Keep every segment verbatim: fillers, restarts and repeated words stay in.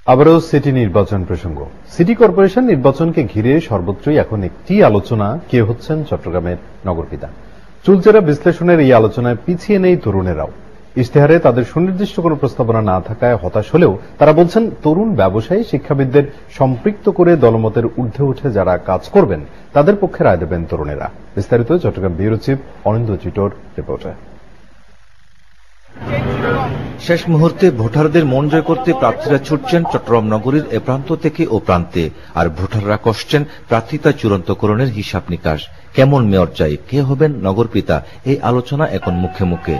আবারও সিটি নির্বাচন প্রসঙ্গ। সিটি কর্পোরেশন নির্বাচনকে ঘিরে সর্বত্রই এখন একটি আলোচনা, কে হচ্ছেন চট্টগ্রামের নগরপিতা। চুলচেরা বিশ্লেষণের এই আলোচনায় পিছিয়ে নেই তরুণেরাও। ইশতেহারে তাদের সুনির্দিষ্ট কোনো প্রস্তাবনা না থাকায় হতাশ হলেও তারা বলছেন, তরুণ ব্যবসায়ী শিক্ষাবিদদের সম্পৃক্ত করে দলমতের ঊর্ধ্বে উঠে যারা কাজ করবেন তাদের পক্ষে রায় দেবেন তরুণেরা। বিস্তারিত চট্টগ্রাম ব্যুরো চিফ অনিন্দ চিটোর রিপোর্টে। শেষ মুহূর্তে ভোটারদের মন জয় করতে প্রার্থীরা ছুটছেন চট্টগ্রাম নগরীর এ প্রান্ত থেকে ও প্রান্তে, আর ভোটাররা কষছেন প্রার্থিতা চূড়ান্তকরণের হিসাব নিকাশ। কেমন মেয়র চাই, কে হবেন নগরপিতা, এই আলোচনা এখন মুখে মুখে।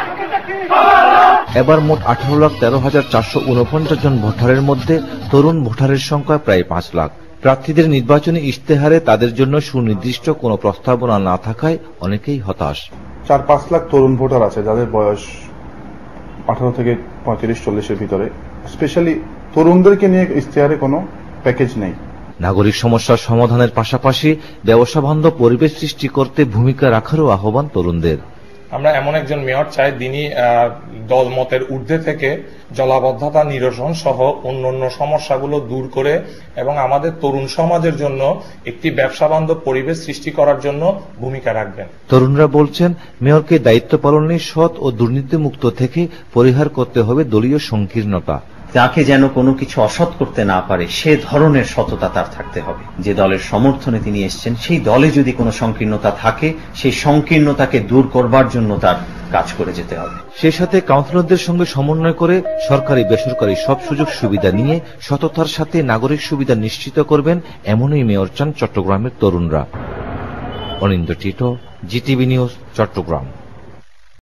এবার মোট আঠারো লাখ তেরো হাজার চারশো উনপঞ্চাশ জন ভোটারের মধ্যে তরুণ ভোটারের সংখ্যা প্রায় পাঁচ লাখ। প্রার্থীদের নির্বাচনী ইশতেহারে তাদের জন্য সুনির্দিষ্ট কোনো প্রস্তাবনা না থাকায় অনেকেই হতাশ। চার পাঁচ লাখ তরুণ ভোটার আছে যাদের বয়স আঠারো থেকে পঁয়ত্রিশ চল্লিশের ভিতরে। স্পেশালি তরুণদেরকে নিয়ে ইশতেহারে কোনো প্যাকেজ নেই। নাগরিক সমস্যার সমাধানের পাশাপাশি ব্যবসা বান্ধব পরিবেশ সৃষ্টি করতে ভূমিকা রাখারও আহ্বান তরুণদের। আমরা এমন একজন মেয়র চাই যিনি দলমতের ঊর্ধ্বে থেকে জলাবদ্ধতা নিরসন সহ অন্যান্য সমস্যাগুলো দূর করে এবং আমাদের তরুণ সমাজের জন্য একটি ব্যবসা বান্ধব পরিবেশ সৃষ্টি করার জন্য ভূমিকা রাখবেন। তরুণরা বলছেন, মেয়রকে দায়িত্ব পালনে সৎ ও দুর্নীতিমুক্ত থেকে পরিহার করতে হবে দলীয় সংকীর্ণতা। তাকে যেন কোনো কিছু অসৎ করতে না পারে সে ধরনের সততা তার থাকতে হবে। যে দলের সমর্থনে তিনি এসছেন সেই দলে যদি কোনো সংকীর্ণতা থাকে সেই সংকীর্ণতাকে দূর করবার জন্য তার কাজ করে যেতে হবে। সেই সাথে কাউন্সিলরদের সঙ্গে সমন্বয় করে সরকারি বেসরকারি সব সুযোগ সুবিধা নিয়ে সততার সাথে নাগরিক সুবিধা নিশ্চিত করবেন, এমনই মেয়র চান চট্টগ্রামের তরুণরা। Anindo Tito, GTV news, Chittagong.